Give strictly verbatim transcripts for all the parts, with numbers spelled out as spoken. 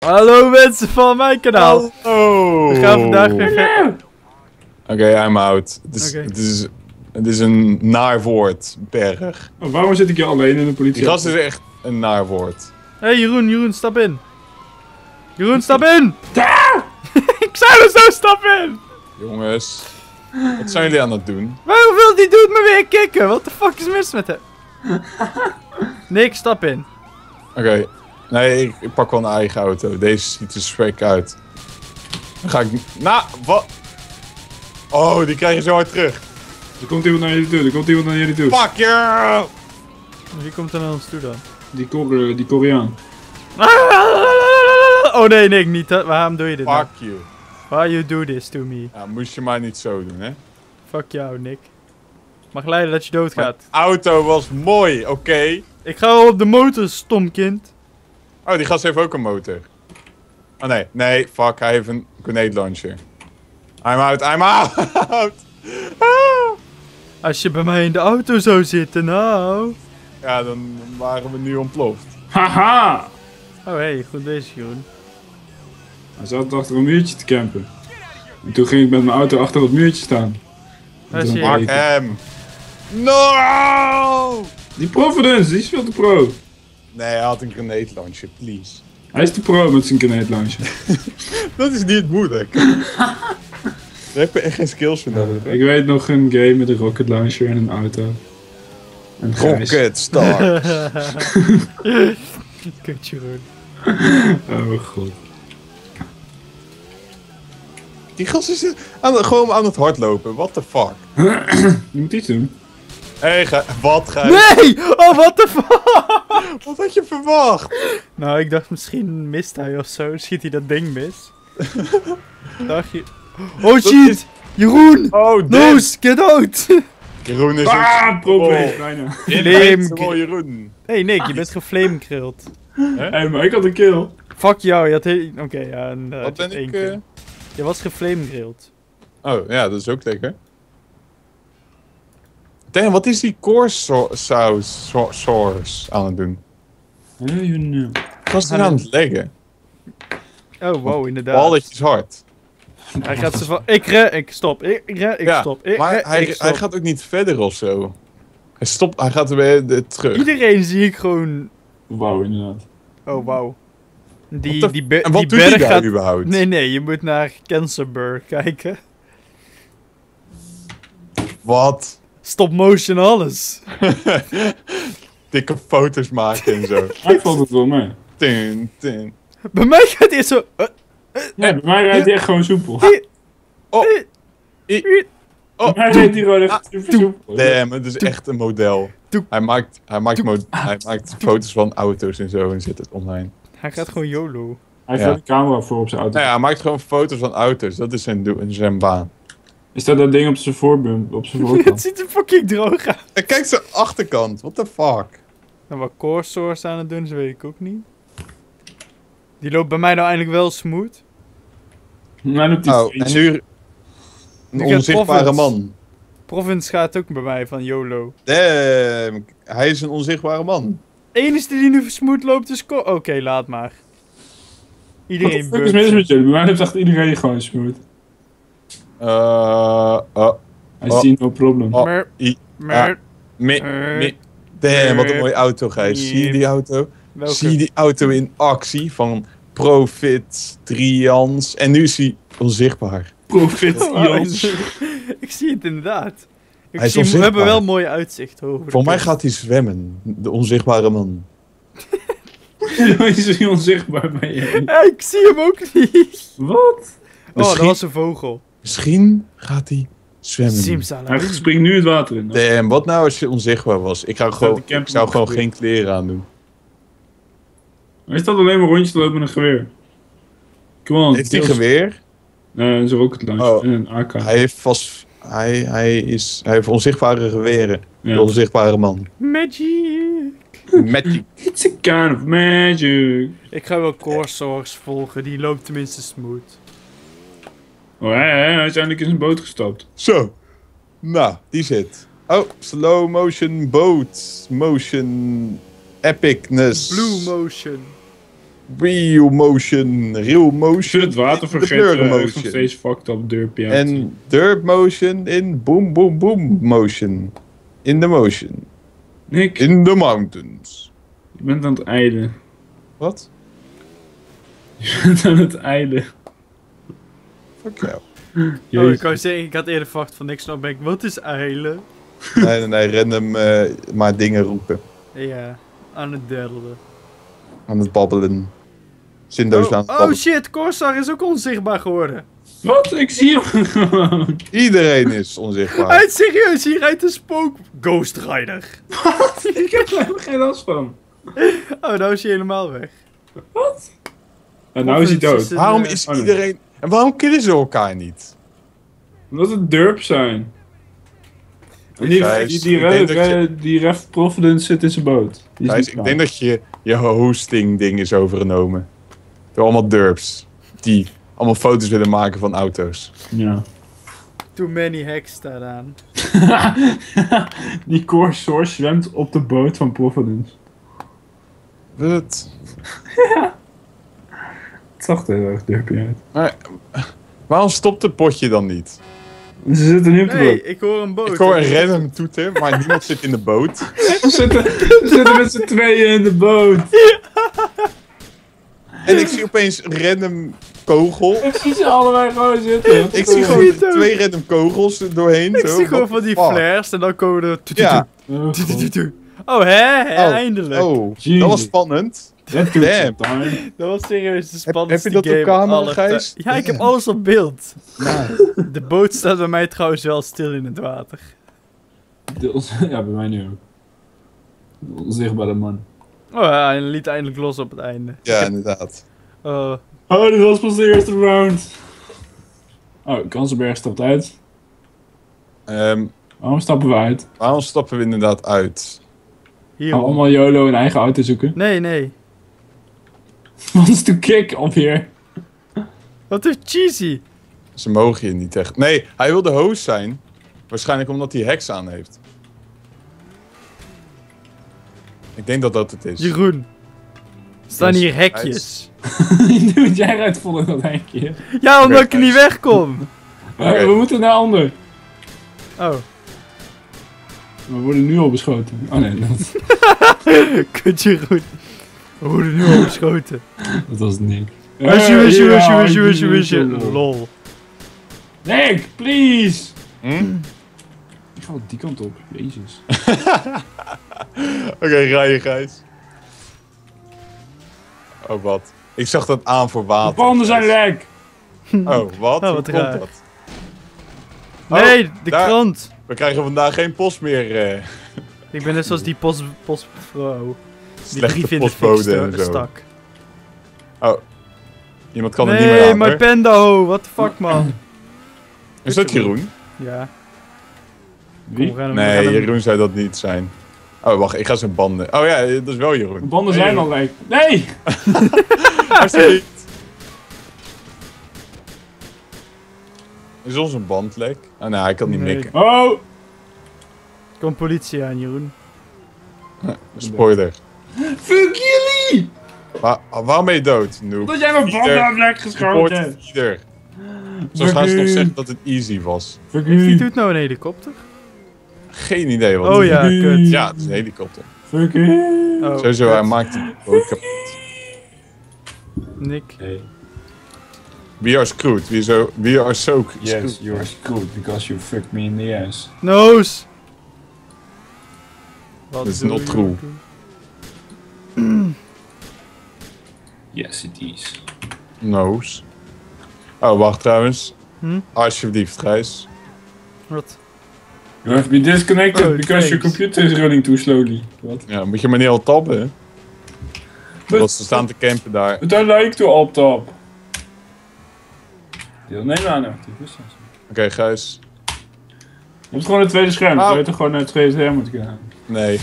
Hallo mensen van mijn kanaal. Hallo. We gaan vandaag weer... Oké, okay, I'm out. Het is, okay. het, is, het is een naar woord, berg. Oh, waarom zit ik hier alleen in de politie? Die gast is echt een naar woord. Hé hey, Jeroen, Jeroen, stap in. Jeroen, stap in! Ik zei er zo, stap in! Jongens, wat zijn jullie aan het doen? Waarom wil die dude me weer kicken? Wat de fuck is mis met hem? Nick, stap in. Oké, okay. Nee, ik, ik pak wel een eigen auto. Deze ziet er swag uit. Dan ga ik... Nou, wat? Oh, die krijg je zo hard terug. Er komt iemand naar jullie toe, er komt iemand naar jullie toe. Fuck you! Wie komt er naar ons toe dan? Die, Kore die Koreaan. Oh nee, Nick, niet. Waarom doe je dit? Fuck nou? you. Why you do this to me? Ja, moest je maar niet zo doen, hè? Fuck jou, Nick. Mag leiden dat je doodgaat. Mijn auto was mooi, oké. Okay. Ik ga wel op de motor, stom kind. Oh, die gast heeft ook een motor. Oh nee, nee, fuck, hij heeft een grenade launcher. I'm out, I'm out! Ah. Als je bij mij in de auto zou zitten, nou... Ja, dan waren we nu ontploft. Haha! Oh hé, hey, goed bezig, Jeroen. Hij zat achter een muurtje te campen. En toen ging ik met mijn auto achter dat muurtje staan. Daar zie je. Fuck hem! No! Die Providence, die is veel te pro. Nee, hij had een grenade launcher, please. Hij is te pro met zijn grenade launcher. Dat is niet moeilijk. Daar heb je echt geen skills voor nodig. Ik weet nog een game met een rocket launcher en een auto. En Rocket Star. Kut, Jeroen. Oh god. Die gast is aan, gewoon aan het hardlopen, what the fuck. Je moet iets doen. Hé, hey, ga, wat ga je... Nee! Oh, what the fuck? Wat had je verwacht? Nou, ik dacht misschien mist hij of zo. Schiet hij dat ding mis? Dacht je... Oh shit! Is... Jeroen! Oh, Noos, get out! Jeroen is ah, een... probleem, bijna. Flame Jeroen. Hey Nick, je bent geflamekrild. Hé, hey, maar ik had een kill. Fuck jou, je had heel... Oké, okay, ja, inderdaad. Wat ben ik... Uh... Je was geflamekrild. Oh, ja, dat is ook lekker. Damn, wat is die core saus so source aan het doen? Wat is hij aan het leggen? Oh, wow, inderdaad. Balletjes hard. Hij gaat ze van... Ik re, ik stop, ik re, ik ja, stop. Ik maar re, hij, ik stop. hij gaat ook niet verder of zo. Hij stopt, hij gaat er weer de, terug. Iedereen zie ik gewoon... Wauw, inderdaad. Oh, wauw. Die, de... die, be en wat die doet berg hij daar gaat... überhaupt? Nee, nee, je moet naar Cancerburg kijken. Wat? Stop motion alles. Dikke foto's maken en zo. Hij valt het wel mee. Tin, tin. Bij mij gaat hij zo... Uh, uh, ja, bij mij rijdt hij echt gewoon soepel. Oh. I oh. Bij mij rijdt hij gewoon echt super soepel. Damn, het is echt een model. Hij maakt, hij maakt, hij maakt foto's van auto's en zo en zet het online. Hij gaat gewoon YOLO. Hij heeft ja. een camera voor op zijn auto. Nou ja, hij maakt gewoon foto's van auto's. Dat is zijn, zijn baan. Is dat dat ding op zijn voorbump, op zijn voorkant? Het ziet er fucking droog uit. En kijk zijn achterkant, what the fuck? En wat core source aan het doen is, weet ik ook niet. Die loopt bij mij nou eindelijk wel smooth. Nou, doet oh, en nu... Een onzichtbare man. Province gaat ook bij mij van YOLO. Damn, hij is een onzichtbare man. De enige die nu smooth loopt is... Oké, okay, laat maar. Iedereen beurt. Wat is mis met jullie? Bij mij heeft echt iedereen gewoon smooth. Uh, uh, I uh, see no problem. Uh, mer, i, mer, uh, me, me. Damn, wat een mooie auto, Gijs. Zie je die auto? Welke? Zie je die auto in actie van Profit, Trians. En nu is hij onzichtbaar. Profit, Trians. Ik zie het inderdaad. Ik hij zie, we hebben wel mooi uitzicht. Voor mij gaat hij zwemmen. De onzichtbare man. Is hij onzichtbaar bij je? Ja, ik zie hem ook niet. Wat? Oh, Misschien... dat was een vogel. Misschien gaat hij zwemmen. Hij springt nu het water in. Damn, wat nou als je onzichtbaar was? Ik, ga gewoon, ik zou gewoon geen kleren aandoen. Hij staat alleen maar rondjes te lopen met een geweer. Come on. Heeft hij een geweer? Nee, een rocket launcher en een A K. Hij heeft vast... Hij, hij, is, hij heeft onzichtbare geweren. Ja. De onzichtbare man. Magic. Magic. It's a kind of magic. Ik ga wel Core Source volgen, die loopt tenminste smooth. Oh, hij, hij, hij is eindelijk in zijn boot gestapt. Zo. Nou, die zit. Oh, slow motion boat. Motion. Epicness. Blue motion. Real motion, real motion. Het water in vergeten, blur uh, nog motion. steeds fucked up derpje. En dirt motion in boom boom boom motion. In the motion. Nick, In the mountains. je bent aan het eilen. Wat? Je bent aan het eilen. Fuck jou. Oh, Jezus. ik wou zeggen, ik had eerder verwacht van niks, nou ben ik, wat is eilen? Nee, nee, nee, random uh, maar dingen roepen. Ja, aan het derde. Aan het babbelen. Zindoos Oh, aan het oh babbelen. shit, Corsair is ook onzichtbaar geworden. Wat? Ik zie hem gewoon. Iedereen is onzichtbaar. Hij is serieus, hier rijdt een spook. Ghost Rider. Ik heb er helemaal geen last van. Oh, nou is hij helemaal weg. Wat? En nou is hij dood. een, Waarom eh, is oh, nee. iedereen... En waarom killen ze elkaar niet? Omdat het derps zijn. En die, Gijs, die, die, ik denk Re- dat je- Re- die Ref Providence zit in zijn boot. Die is Gijs, niet ik denk dat je je hosting ding is overgenomen. Door allemaal derps. Die allemaal foto's willen maken van auto's. Ja. Too many hacks staat aan. Die Core Source zwemt op de boot van Providence. Wat? Het zag er heel erg derpje uit. Maar, waarom stopt het potje dan niet? Ze zitten nu op de Nee, boot. ik hoor een boot. Ik hoor een random toeter, maar niemand zit in de boot. Ze zitten, ze zitten met z'n tweeën in de boot. En ik zie opeens een random kogel. Ik zie ze allebei gewoon zitten. Ik zie gewoon twee random kogels er doorheen. Ik zo. zie gewoon What van die the fuck? flares en dan komen er... Ja. Oh, Tu- tu- tu- God. tu. Oh, hè? hè, Oh, Eindelijk. Oh, Jezus. dat was spannend. That took Damn. some time. Dat was serieus de spannendste heb je dat op game camera, aller Gijs? tijden. Ja, ik heb Damn. alles op beeld. Nou, De boot staat bij mij trouwens wel stil in het water. Deels- Ja, bij mij nu ook. Onzichtbare man. Oh ja, hij liet eindelijk los op het einde. ja, inderdaad. Oh, Oh, dit was pas de eerste round. Oh, Kansenberg stapt uit. Ehm, Waarom stappen we uit? waarom stappen we inderdaad uit? hier. Gaan we allemaal YOLO een eigen auto zoeken? Nee, nee. Wat is de kick alweer? Wat is cheesy? Ze mogen je niet echt. Nee, hij wil de host zijn. Waarschijnlijk omdat hij heks aan heeft. Ik denk dat dat het is. Jeroen. Er staan Dus hier hij hekjes. Doe jij eruit vonden dat hekje. Ja, omdat Oké, ik er niet nice. wegkom. Uh, Oké. We moeten naar ander. Oh, We worden nu al beschoten. Oh nee, dat, kut Jeroen. We worden nu al beschoten. dat was Nick. Wisje, wisje, wisje, wisje, wisje, wisje. Lol. Lol. Nick, please! Hm? Ik ga wel die kant op. Jezus. Oké, rij je, Gijs. Oh, wat? Ik zag dat aan voor De water. banden zijn lek! Oh, wat? Oh, Hoe wat komt raar. dat? Oh, Nee, de daar- krant. We krijgen vandaag geen post meer. eh Ik ben net zoals die post, postvrouw. Die slechte brief in de fik postbode en sto- zo. stak. Iemand kan er niet meer Nee, aan, my hoor. pendo. What the fuck, man. Is dat Jeroen? Ja. Wie? Kom, we gaan hem- we Nee, gaan hem- Jeroen zou dat niet zijn. Oh, wacht, ik ga zijn banden... Oh ja, dat is wel De Jeroen. banden zijn al lek. Nee! Alsjeblieft. Is ons een band lek? Oh, nee, hij kan niet Nee. mikken. Oh! Er komt politie aan, Jeroen. Spoiler. Fuck jullie! Waar, waarom ben je dood, noob? Dat jij mijn Ieder- banden hebt lek Support geschoten! ieder. Zoals gaan ze nog Fuck zeggen you. dat het easy was. Fuck Wie you! doet nou een helikopter? Geen idee wat Oh het ja, Fuck you. kut. Ja, het is een helikopter. Fuck you! Oh, Sowieso, kut. hij maakt die boot kapot. Nick. Hey. We are screwed. We, so, we are so Yes, screwed. you're screwed because you fucked me in the ass. Nose! Wat That's doe not je true. doen? Yes, it is. Nose. Oh, wacht trouwens. Hm? Alsjeblieft, Gijs. Wat? You have been disconnected Oh, because your thanks. computer is running too slowly. Wat? Ja, moet je maar niet al tabben, hè? But- Want ze staan te campen daar. But I like to alt top. Deelnemen aan actief is dat. Oké, Gijs. Je hebt gewoon een tweede scherm. Oh. Je had toch gewoon naar het tweede scherm moeten gaan. Nee.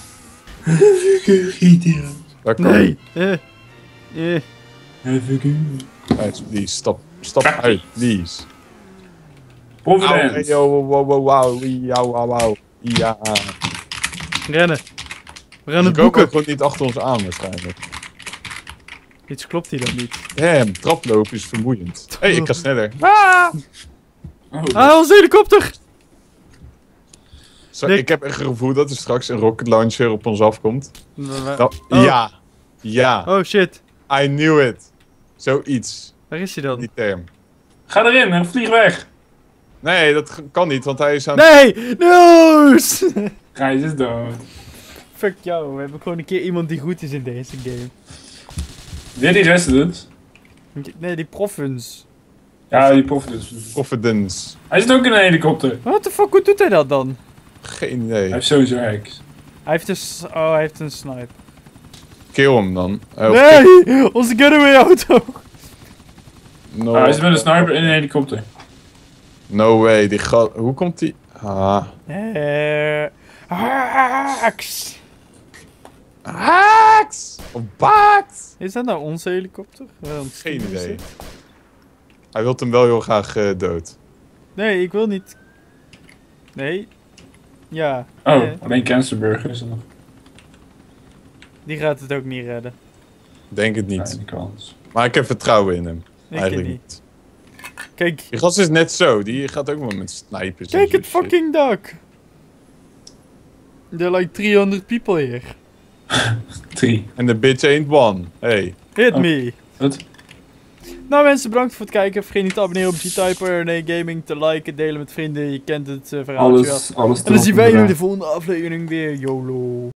Daar kan Nee! Eh. Eh. Gijs, please, stap, stap uit, please. Au, Providence. yo, wow, wow, wow, wow, wow, wow, wow. Ja. Rennen. We gaan Ze het komen ook boeken. gewoon niet achter ons aan, waarschijnlijk. Iets klopt hier dan niet. Damn, traplopen is vermoeiend. Hé, hey, ik ga sneller. Ah! Oh, Ah, onze helikopter! Zo, Nick. ik heb echt een gevoel dat er straks een rocket launcher op ons afkomt. Nou, Oh. Ja. Ja. Oh shit. I knew it. Zoiets. Waar is hij dan? Die term. Ga erin en vlieg weg. Nee, dat g- kan niet, want hij is aan... Nee! Noos! Gijs is dood. Fuck jou, we hebben gewoon een keer iemand die goed is in deze game. Weer die residents. Nee, die Province. Ja, die Providence. Confidence. Hij zit ook in een helikopter. What the fuck, hoe doet hij dat dan? Geen Hij idee. heeft sowieso hacks. Hij heeft een... s- Oh, hij heeft een snipe. Kill hem dan. Eh, of Nee! Onze getaway auto! No, Ah, hij zit met een sniper in een helikopter. no way, die gat... Hoe komt die... Ah. Eh... Haks! Haaks! Of baakt! Is dat nou onze helikopter? Want Geen is idee. het? Hij wil hem wel heel graag eh, dood. Nee, ik wil niet. Nee. Ja. Oh, Nee. alleen Cancerburger is er nog. Die gaat het ook niet redden. Denk het Nee, niet. die kans. Maar ik heb vertrouwen in hem. Ik Eigenlijk niet. niet. Kijk. Die gast is net zo. Die gaat ook wel met snipers. en Kijk zo het shit. fucking dak! There are like three hundred people here. Drie. En de bitch ain't one. Hey. Hit Oh. me! Wat? Nou mensen, bedankt voor het kijken. Vergeet niet te abonneren op G-Typer, nee Gaming, te liken, delen met vrienden. Je kent het uh, verhaal. Alles, alles En dan zien wij erop jullie en de volgende aflevering weer. YOLO.